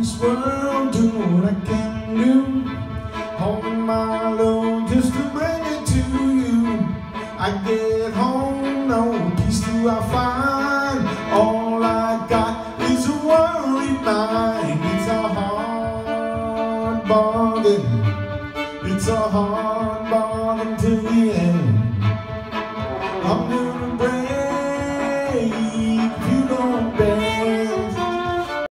this world, doing what I can do, holding my load just to bring it to you. I get home, no peace do I find. All I got is a worried mind. It's a hard bargain, it's a hard